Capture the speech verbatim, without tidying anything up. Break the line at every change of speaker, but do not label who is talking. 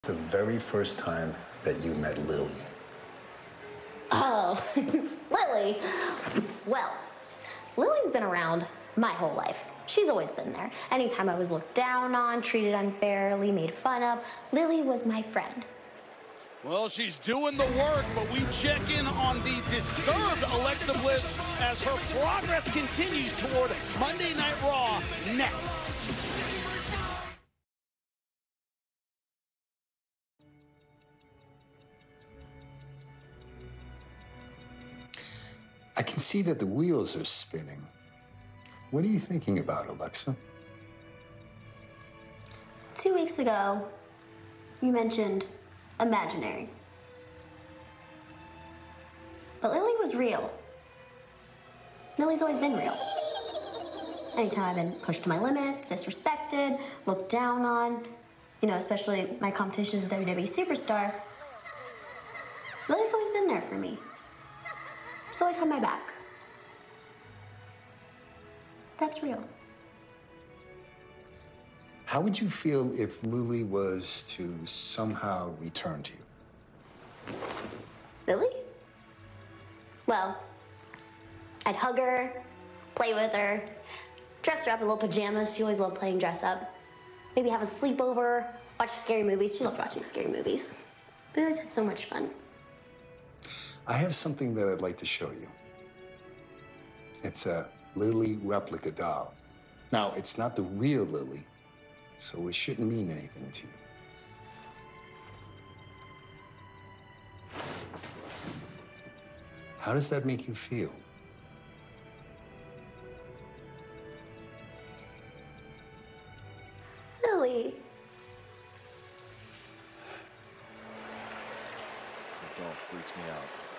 The very first time that you met Lily?
Oh, Lily. Well, Lily's been around my whole life. She's always been there. Anytime I was looked down on, treated unfairly, made fun of, Lily was my friend.
Well, she's doing the work, but we check in on the disturbed Alexa Bliss as her progress continues toward Monday Night Raw next.
I can see that the wheels are spinning. What are you thinking about, Alexa?
Two weeks ago, you mentioned imaginary. But Lily was real. Lily's always been real. Anytime I've been pushed to my limits, disrespected, looked down on, you know, especially my competition as a W W E superstar, Lily's always been there for me. She's always had my back. That's real.
How would you feel if Lily was to somehow return to you?
Lily? Well, I'd hug her, play with her, dress her up in little pajamas. She always loved playing dress up. Maybe have a sleepover, watch scary movies. She loved watching scary movies. We always had so much fun.
I have something that I'd like to show you. It's a Lily replica doll. Now, it's not the real Lily, so it shouldn't mean anything to you. How does that make you feel?
Lily.
That doll freaks me out.